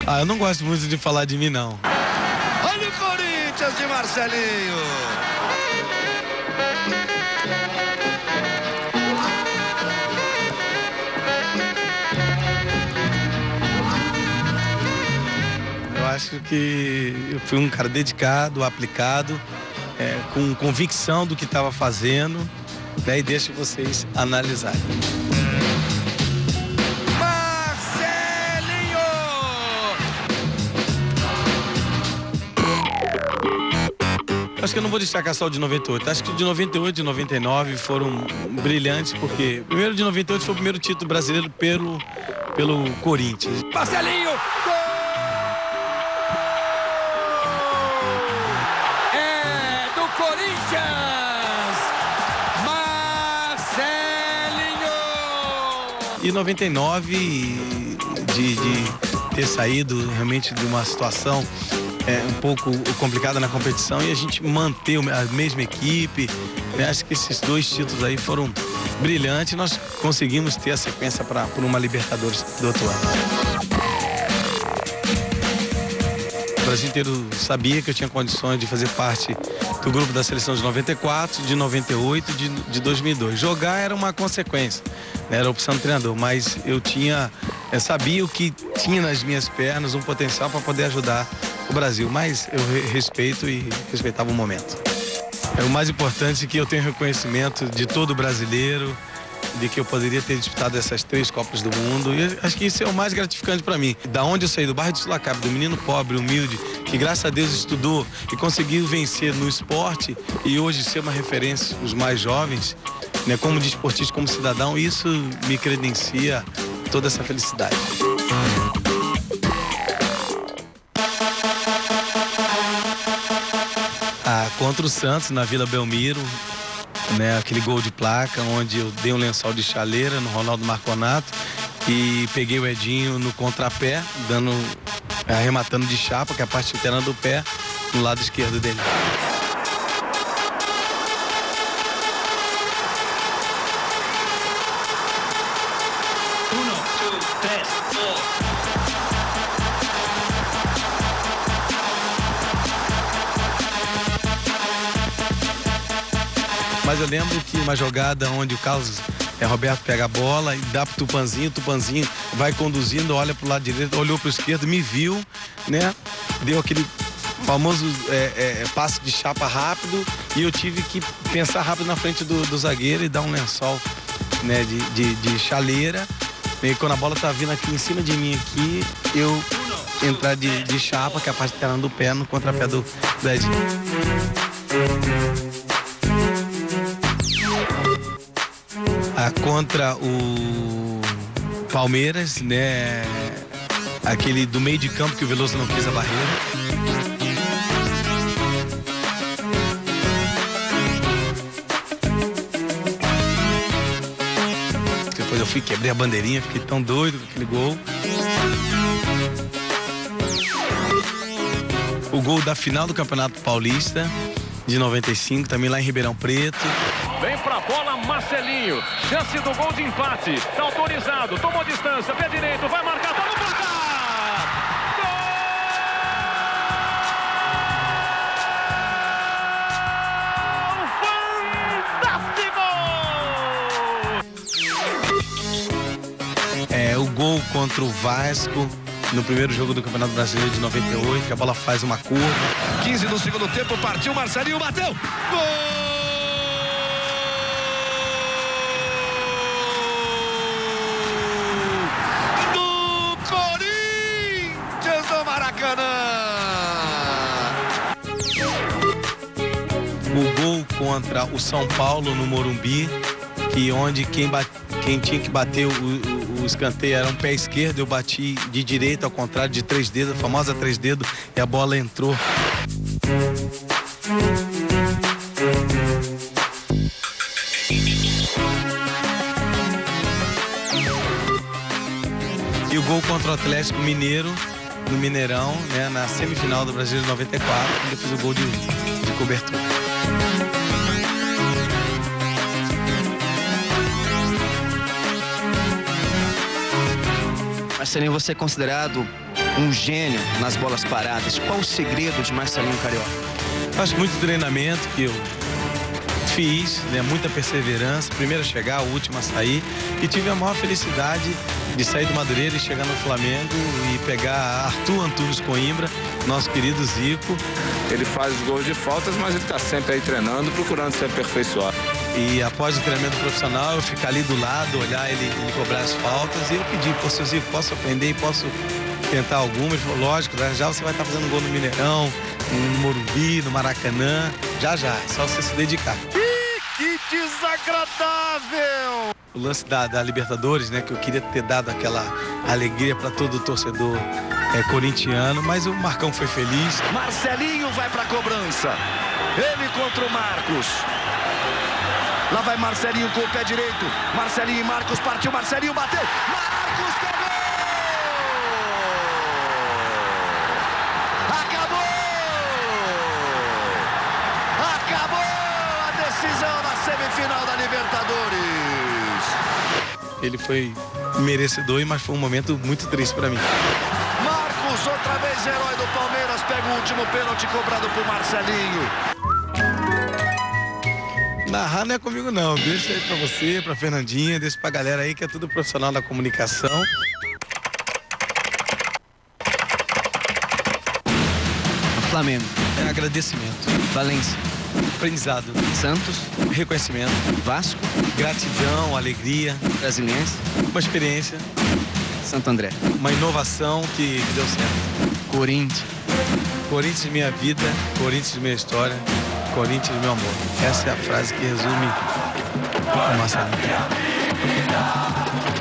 Ah, eu não gosto muito de falar de mim, não. Olha o Corinthians de Marcelinho. Eu acho que eu fui um cara dedicado, aplicado, com convicção do que estava fazendo, né, e deixo vocês analisarem. Marcelinho! Acho que eu não vou destacar só o de 98. Acho que o de 98 e de 99 foram brilhantes, porque primeiro de 98 foi o primeiro título brasileiro pelo Corinthians. Marcelinho! Gol! É do Corinthians! Marcelinho! E 99, de ter saído realmente de uma situação um pouco complicada na competição e a gente manter a mesma equipe, né? Acho que esses dois títulos aí foram brilhantes. Nós conseguimos ter a sequência por uma Libertadores do outro ano. O Brasil inteiro sabia que eu tinha condições de fazer parte do grupo da seleção de 94, de 98 e de 2002. Jogar era uma consequência, né? Era a opção do treinador, mas eu sabia o que tinha nas minhas pernas, um potencial para poder ajudar o Brasil, mas eu respeito e respeitava o momento. O mais importante é que eu tenho reconhecimento de todo brasileiro, de que eu poderia ter disputado essas 3 Copas do Mundo, e acho que isso é o mais gratificante para mim. Da onde eu saí, do bairro de Sulacap, do menino pobre, humilde, que graças a Deus estudou e conseguiu vencer no esporte e hoje ser uma referência para os mais jovens, né, como desportista, como cidadão, isso me credencia toda essa felicidade. Contra o Santos, na Vila Belmiro, né, aquele gol de placa, onde eu dei um lençol de chaleira no Ronaldo Marconato e peguei o Edinho no contrapé, arrematando de chapa, que é a parte interna do pé, no lado esquerdo dele. Mas eu lembro que uma jogada onde o Carlos Roberto pega a bola e dá pro Tupanzinho, o Tupanzinho vai conduzindo, olha pro lado direito, olhou pro esquerdo, me viu, né? Deu aquele famoso passe de chapa rápido e eu tive que pensar rápido na frente do zagueiro e dar um lençol, né, de chaleira. E quando a bola tá vindo aqui em cima de mim aqui, eu entrar de chapa, que é a parte interna do pé, no contrapé do Edinho. Contra o Palmeiras, né? Aquele do meio de campo que o Veloso não quis a barreira. Depois eu quebrei a bandeirinha, fiquei tão doido com aquele gol. O gol da final do Campeonato Paulista de 95, também lá em Ribeirão Preto. Vem pra bola Marcelinho, chance do gol de empate, tá autorizado, tomou distância, pé direito, vai marcar, tá no placar! Gol! Fantástico! O gol contra o Vasco no primeiro jogo do Campeonato Brasileiro de 98, que a bola faz uma curva. 15 do segundo tempo, partiu Marcelinho, bateu! Gol! O gol contra o São Paulo no Morumbi, que onde quem tinha que bater o escanteio era um pé esquerdo, eu bati de direita, ao contrário, de 3 dedos, a famosa 3 dedos, e a bola entrou. E o gol contra o Atlético Mineiro, no Mineirão, né, na semifinal do Brasil de 94, ele fez o gol de cobertura. Marcelinho, você é considerado um gênio nas bolas paradas. Qual o segredo de Marcelinho Carioca? Acho muito treinamento que eu fiz, né? Muita perseverança, primeiro a chegar, o último a sair, e tive a maior felicidade de sair do Madureira e chegar no Flamengo e pegar Arthur Antunes Coimbra, nosso querido Zico. Ele faz os gols de faltas, mas ele está sempre aí treinando, procurando se aperfeiçoar. E após o treinamento profissional, eu ficar ali do lado, olhar ele cobrar as faltas, e eu pedi, pô, seu Zico, posso aprender e posso tentar alguma? Ele falou, lógico, já você vai estar fazendo gol no Mineirão, no Morumbi, no Maracanã, já, é só você se dedicar. Que desagradável! O lance da Libertadores, né, que eu queria ter dado aquela alegria para todo o torcedor corintiano, mas o Marcão foi feliz. Marcelinho vai para a cobrança. Ele contra o Marcos. Lá vai Marcelinho com o pé direito. Marcelinho e Marcos, partiu, Marcelinho bateu. Marcos pegou! Acabou a decisão na semifinal da Libertadores. Ele foi merecedor, mas foi um momento muito triste para mim. Marcos, outra vez herói do Palmeiras, pega o último pênalti cobrado por Marcelinho. Narrar não é comigo não, deixa aí pra você, pra Fernandinha, deixa pra galera aí que é tudo profissional da comunicação. Flamengo. É agradecimento, Valência. aprendizado, Santos. reconhecimento, Vasco. gratidão, alegria, Brasiliense. uma experiência, Santo André. uma inovação que deu certo. Corinthians. Corinthians minha vida, Corinthians minha história, Corinthians meu amor. Essa é a frase que resume o Marcelinho.